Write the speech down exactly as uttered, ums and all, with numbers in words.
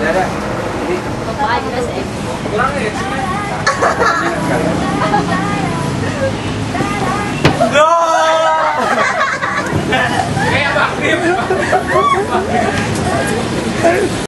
ada. Ini Baka aja sa F. kurang ya. No! Kayak bakrim.